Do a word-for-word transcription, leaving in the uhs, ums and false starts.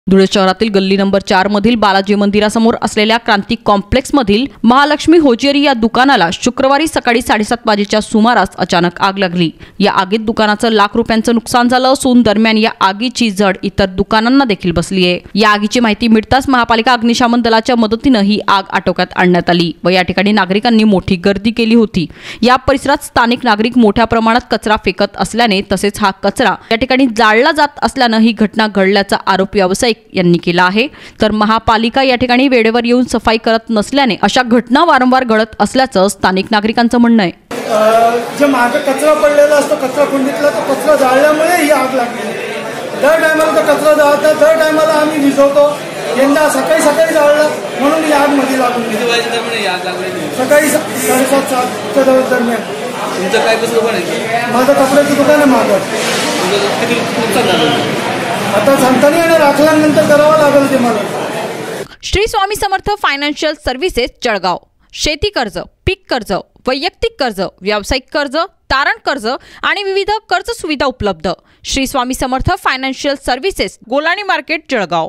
धुळे शहरातील गल्ली नंबर चार मधील बालाजी मंदिरासमोर असलेल्या क्रांती कॉम्प्लेक्स मधील महालक्ष्मी होजियरी या दुकानाला शुक्रवारी सकाळी साडेसात वाजेच्या सुमारास अचानक आग लागली। या आगीत दुकानाचं लाख रुपयांचं नुकसान झालं असून दरम्यान या आगीची झड इतर दुकानांना देखील बसली आहे। या आगीची माहिती मिळताच महापालिका अग्निशमन दलाच्या मदतीने ही आग आटोक्यात आणण्यात आली व या ठिकाणी नागरिकांनी मोठी गर्दी केली होती। या परिसरात स्थानिक नागरिक मोठ्या प्रमाणात कचरा फेकत असल्याने तसेच हा कचरा या ठिकाणी जाळला जात असल्याने ही घटना घडल्याचा आरोप व्यावसायिक यांनी केला आहे। तर महापालिका या ठिकाणी वेळेवर येऊन सफाई करत नसल्याने अशा घटना वारंवार घडत असल्याचं स्थानिक नागरिकांचं म्हणणं आहे। जे मागे कचरा पडलेला असतो कचरा कुंडीतला तो कचरा जाळल्यामुळे ही आग लागली। दर टायमाला तो कचरा जाळतात, दर टायमाला आम्ही विझवतो। यंदा सकाळी सकाळी जाळलं म्हणून ही आग मध्ये लागून गेली। सकाळी साडेसात सातच्या दरम्यान। तुमचं काय कसं दुकान आहे? माझं कपड्याचं दुकान आहे माझं। किती नुकसान झालं? आता सांगता नाही येणार, राखल्यानंतर करावं लागेल ते मला। Shri Swami Samarth financial services Jalgaon. शेती कर्ज, पीक कर्ज, वैयक्तिक कर्ज, व्यावसायिक कर्ज, तारण कर्ज आणि विविध कर्ज सुविधा उपलब्ध। Shri Swami Samarth financial services, Golani market, Jalgaon.